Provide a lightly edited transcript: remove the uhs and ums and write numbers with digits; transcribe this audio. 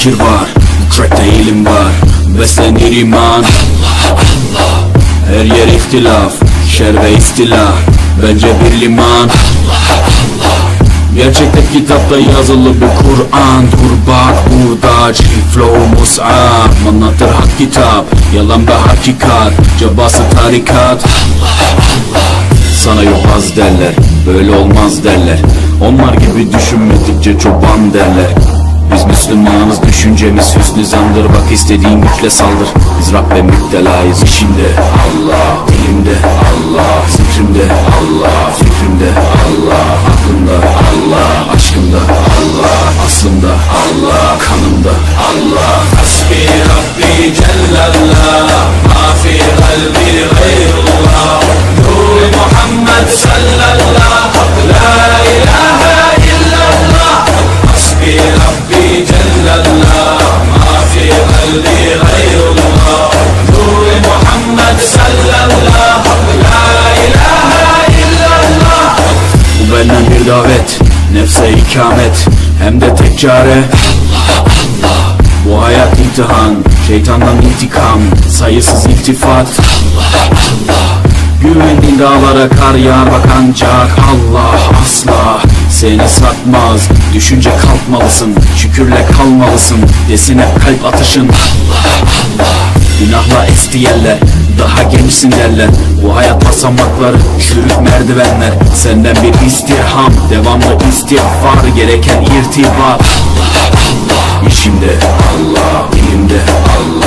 fikir var, bu trackte ilim var. Beslenir iman, her yer ihtilaf, şer ve istilah, bence bir liman. Gerçekte kitapta yazılı bir Kur'an. Dur bak burada flow mus'ab, anlatır hak kitap, yalan ve hakikat, cabası tarikat. Sana yobaz derler, böyle olmaz derler. Onlar gibi düşünmedikçe çoban derler. Biz Müslümanız, düşüncemiz hüsnü zandır. Bak istediğin güçle saldır. Biz Rabbe müptelayız, işimde Allah, dilimde Allah, zikrimde Allah, fikrimde Allah, aklımda Allah, aşkımda Allah, aslımda Allah, kanımda Allah. Hasbi Rabbi Cellallah, ma fi kalbi gayrullah. Nur Muhammed sallallahu, la ilahe illallah. Hasbi Rabbi Cellallah, ma fi kalbi gayrullah. Nur Muhammed sallallahu, la ilahe illallah. Bu benden bir davet, nefse ikamet, hem de tek çare Allah Allah. Bu hayat imtihan, şeytandan intikam, sayısız iltifat Allah Allah. Güvendiğin dağlara kar yağar bak ancak Allah asla seni satmaz. Düşünce kalkmalısın, şükürle kalmalısın, desin hep kalp atışın Allah Allah. Günahla esti yerler, daha gençsin derler. Bu hayat basamakları, çürük merdivenler. Senden bir istirham, devamlı istiğfar, gereken irtibat Allah Allah. İşimde Allah, dilimde Allah.